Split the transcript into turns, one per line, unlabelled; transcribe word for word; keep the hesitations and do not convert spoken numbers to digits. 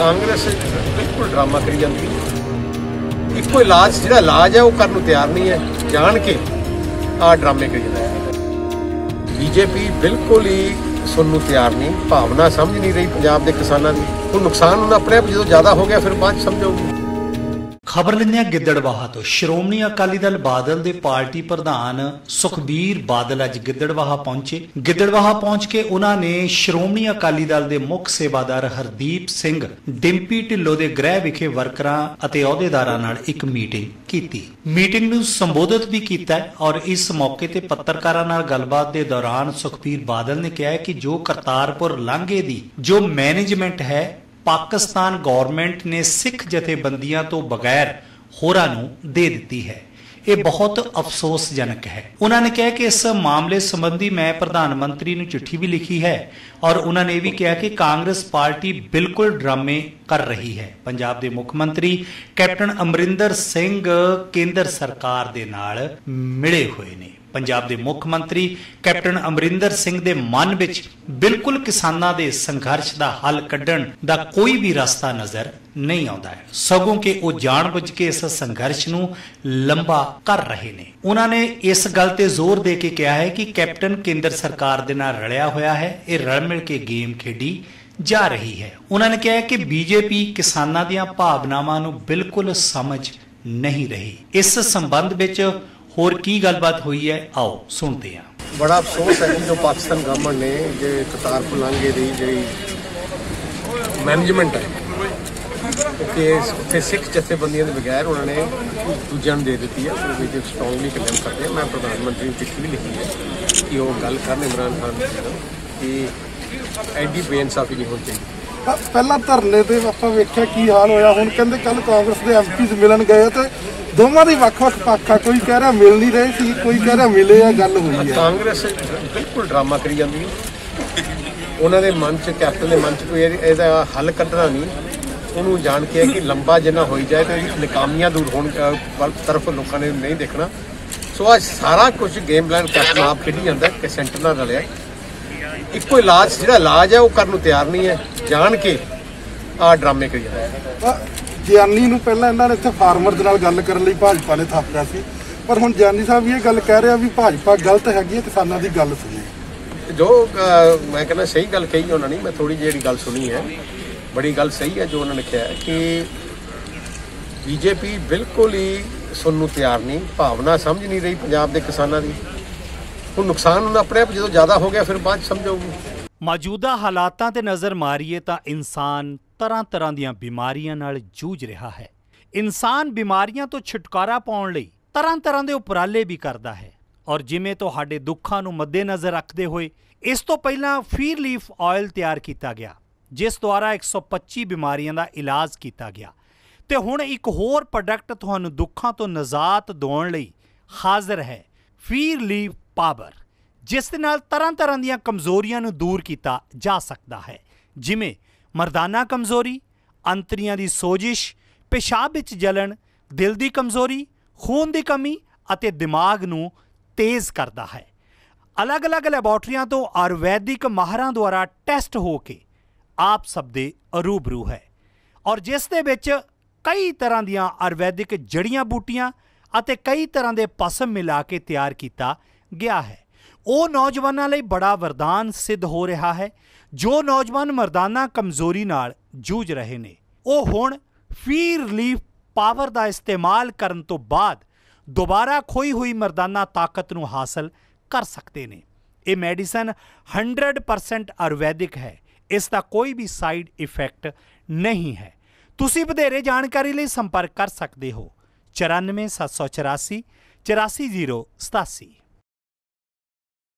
कांग्रेस बिल्कुल ड्रामा करी जाती है। इको इलाज जो इलाज है वो करने को तैयार नहीं है, जान के आ ड्रामे करी जाता है। बीजेपी बिल्कुल ही सुनने को तैयार नहीं, भावना समझ नहीं रही पंजाब के किसानों की। वो नुकसान उन्हें अपने आप जो ज़्यादा हो गया फिर बाद समझाऊगी।
खबर लेने गिद्दड़वाहा तो श्रोमणी अकाली दल बादल के पार्टी प्रधान सुखबीर बादल अज गिद्दड़वाहा पहुंचे। गिद्दड़वाहा पहुंच के उन्होंने श्रोमणी अकाली दल के मुख सेवादार हरदीप सिंह डिंपी ढिल्लों के गृह विखे वर्करां अते अहुदेदारां नाल एक मीटिंग की। मीटिंग नूं संबोधित भी किया और इस मौके ते पत्रकारां नाल गलबात के दौरान सुखबीर बादल ने कहा कि जो करतारपुर लांघे की जो मैनेजमेंट है पाकिस्तान गवर्नमेंट ने सिख जथेबंदियां तो बगैर होरां नूं दे दी है। ये बहुत अफसोसजनक है। उन्होंने कहा कि इस मामले संबंधी मैं प्रधानमंत्री नूं चिट्ठी भी लिखी है और उन्होंने भी कहा कि कांग्रेस पार्टी बिल्कुल ड्रामे कर रही है। पंजाब के मुख्यमंत्री कैप्टन अमरिंदर सिंह केंद्र सरकार दे नाल मिले हुए ने। पंजाब के मुख्यमंत्री कैप्टन अमरिंदर सिंह के मन विच बिल्कुल किसानां दे संघर्ष का हल कढ़ण दा कोई भी रास्ता नजर नहीं आता है, सगों के वो जानबुझ के इस संघर्ष नूं लंबा कर रहे ने। उन्होंने इस गल ते जोर दे के कहा है कि कैप्टन केंद्र सरकार दे नाल रलिया होया है, ये रल मिल के गेम खेडी जा रही है। उन्होंने कहा कि बीजेपी किसानां दीआं भावनावां नूं बिल्कुल समझ नहीं रही। इस संबंध विच होर की गलबात हुई है, आओ सुनते हैं।
बड़ा अफसोस है कि जो पाकिस्तान गवर्नमेंट ने जो करतारपुर लांघे की जी मैनेजमेंट है कि उत्थे सिख जथेबंदियों के बगैर उन्होंने दूजिया दे दी है। वो स्ट्रोंगली कंडेम करते हैं। मैं प्रधानमंत्री को चिट्ठी भी लिखी है कि वो गल कर इमरान खान कि एडी बेइंसाफी नहीं होनी चाहिए।
पहला धरने ते आपां वेख्या की हाल होया, हुण कहंदे कल कांग्रेस के एम पी मिलन गए तो दोवां दी वख-वख पक्ष आ, कोई कह रहा मिल नहीं रहे सी, कोई कह रहा मिले आ, गल हुई है।
कांग्रेस बिल्कुल ड्रामा करी जाती है। उन्होंने मन च कैप्टन के मन च कोई इसका हल कढ़ना नहीं, उन्होंने जान के कि लंबा जिन्ना हो जाए तो नाकामियां दूर होने तरफ लोगों ने नहीं देखना। सो आज सारा कुछ गेम प्लान कैप्टन आप खेडी जाता है कि सेंटर नाल रलिया। इको इलाज जो इलाज है वो करने को तैयार नहीं है, जान के आ ड्रामे करी जाता है।
ਗਿਆਨੀ ਨੂੰ ਪਹਿਲਾਂ ਇਹਨਾਂ ਨੇ ਇੱਥੇ ਫਾਰਮਰ ਦੇ ਨਾਲ ਗੱਲ ਕਰਨ ਲਈ ਭਾਜਪਾ ਨੇ ਥਾਪਿਆ ਸੀ, ਪਰ ਹੁਣ ਗਿਆਨੀ ਸਾਹਿਬ ਇਹ ਗੱਲ ਕਹਿ ਰਿਹਾ ਵੀ ਭਾਜਪਾ ਗਲਤ ਹੈਗੀ ਹੈ, ਕਿਸਾਨਾਂ ਦੀ ਗੱਲ ਸੁਣੀ।
ਜੋ मैं कहना सही गल कही उन्होंने, मैं थोड़ी जी गल सुनी है, बड़ी गल सही है जो उन्होंने कहा है कि बीजेपी बिल्कुल ही सुनने को तैयार नहीं, भावना समझ नहीं रही पंजाब के किसानों की। वो नुकसान उन्हें अपने आप जो ज़्यादा हो गया फिर बाद समझाऊगी।
मौजूदा हालातां ते नज़र मारीए तो इंसान तरह तरह दीआं बीमारियां नाल जूझ रहा है। इंसान बीमारियां तो छुटकारा पाउण लई तरह तरह के उपराले भी करता है और जिमें तुहाडे दुखां नूं मद्देनज़र रखते हुए इस तो पहला फीर लीफ ऑयल तैयार किया गया, जिस द्वारा एक सौ पच्ची बीमारियां का इलाज किया गया। तो हुण एक होर प्रोडक्ट तुहानूं दुखां तो निजात दिवाउण लई हाजिर है, फीर लीफ पावर, जिस दे नाल तरह तरह दीआं कमजोरियां नूं दूर किया जा सकता है, जिमें मरदाना कमजोरी, अंतरियां दी सोजिश, पेशाब विच जलन, दिल की कमजोरी, खून की कमी अते दिमाग नूं तेज़ करता है। अलग अलग लैबोरेटरियां तो आयुर्वैदिक माहरां द्वारा टैसट हो के आप सब दे रूबरू है और जिस दे विच कई तरह दीआं आयुर्वैदिक जड़ियां बूटियां अते कई तरह के पसम मिला के तैयार किया गया है। वो नौजवानों लई बड़ा वरदान सिद्ध हो रहा है जो नौजवान मरदाना कमजोरी नाल जूझ रहे ने। वो हुण फीर लीफ पावर का इस्तेमाल करन तो बाद दोबारा खोई हुई मरदाना ताकत नूं हासिल कर सकते ने। ये मेडिसन हंड्रड परसेंट आयुर्वैदिक है, इसका कोई भी साइड इफेक्ट नहीं है। तुसी वधेरे जानकारी लई संपर्क कर सकते हो चौरानवे सत्त सौ चौरासी चौरासी जीरो सतासी।